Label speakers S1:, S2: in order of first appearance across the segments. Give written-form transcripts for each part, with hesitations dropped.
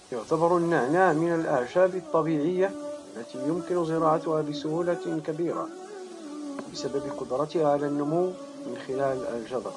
S1: يعتبر النعناع من الأعشاب الطبيعية التي يمكن زراعتها بسهولة كبيرة بسبب قدرتها على النمو من خلال الجذر،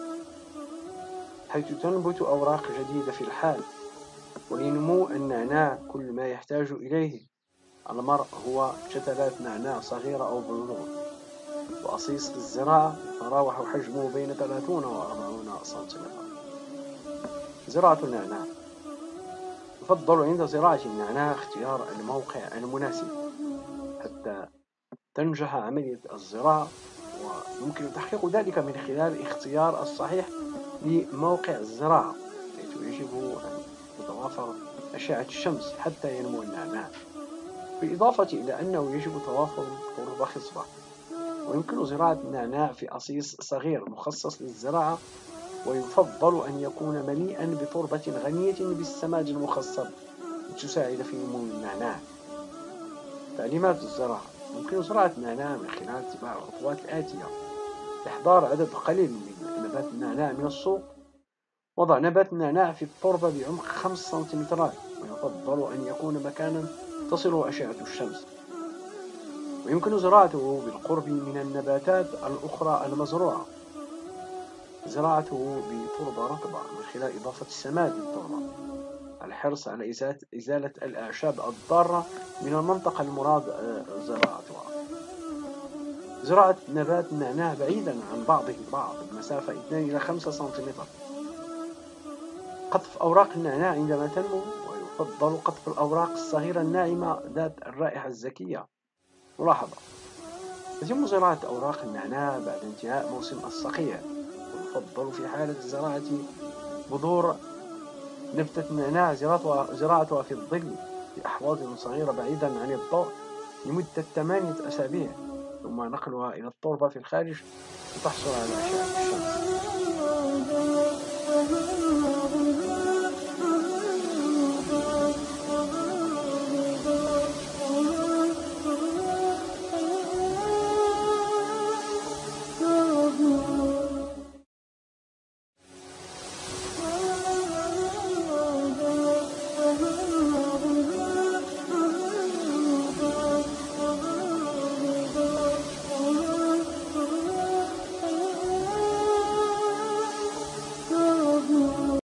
S1: حيث تنبت أوراق جديدة في الحال. ولنمو النعناع كل ما يحتاج إليه المرء هو شتلات نعناع صغيرة أو بذور، وأصيص للزراعة يتراوح حجمه بين 30 و 40 سنتيمترا. زراعة النعناع: يفضل عند زراعة النعناع اختيار الموقع المناسب حتى تنجح عملية الزراعة، ويمكن تحقيق ذلك من خلال اختيار الصحيح لموقع الزراعة، حيث يجب أن تتوافر أشعة الشمس حتى ينمو النعناع، بالإضافة إلى أنه يجب توافر تربة خصبة. ويمكن زراعة النعناع في أصيص صغير مخصص للزراعة، ويفضل أن يكون مليئا بتربة غنية بالسماد المخصب لتساعد في نمو النعناع. تعليمات الزراعة: يمكن زراعة النعناع من خلال اتباع الخطوات الآتية: إحضار عدد قليل من نبات النعناع من السوق. وضع نبات النعناع في التربة بعمق 5 سنتيمترات، ويفضل أن يكون مكانا تصله أشعة الشمس. ويمكن زراعته بالقرب من النباتات الأخرى المزروعة. زراعته بتربة رطبة من خلال إضافة السماد للتربة. الحرص على إزالة الأعشاب الضارة من المنطقة المراد زراعتها. زراعة نبات النعناع بعيدا عن بعضه البعض بمسافة 2 إلى 5 سنتيمتر. قطف أوراق النعناع عندما تنمو، ويفضل قطف الأوراق الصغيرة الناعمة ذات الرائحة الزكية. ملاحظة: يتم زراعة أوراق النعناع بعد انتهاء موسم الصقيع، ويفضل في حالة زراعة بذور نبتة النعناع زراعتها في الظل في أحواض صغيرة بعيدا عن الضوء لمدة 8 أسابيع، ثم نقلها إلى التربة في الخارج لتحصل على أشعة الشمس.